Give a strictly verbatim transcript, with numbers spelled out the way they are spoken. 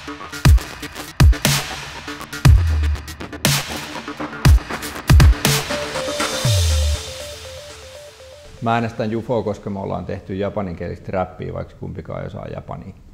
Mä äänestän Jufoa, koska me ollaan tehty japaninkielistä räppiä, vaikka kumpikaan ei osaa japania.